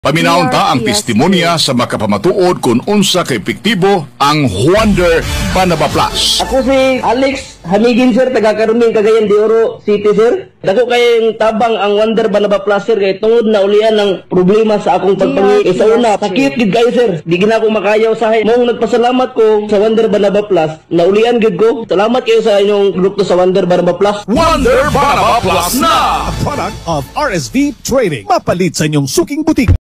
Paminaon ta ang testimonya sa makapamatuod kung unsa kay epektibo ang Wonder Banaba Plus. Ako si Alex Hamigin, sir, taga Karuming, Cagayan de Oro City, sir. Dako kayong tabang ang Wonder Banaba Plus, sir, kay tungod na ulian ng problema sa akong pagpangi. Sa una, sakit gid kayo, sir. Di gina ko makayaw sahay. Mong nagpasalamat ko sa Wonder Banaba Plus, naulian gid ko. Salamat kayo sa inyong produkto sa Wonder Banaba Plus. Wonder Banaba Plus na! A product of RSV Trading. Mapalit sa inyong suking butik.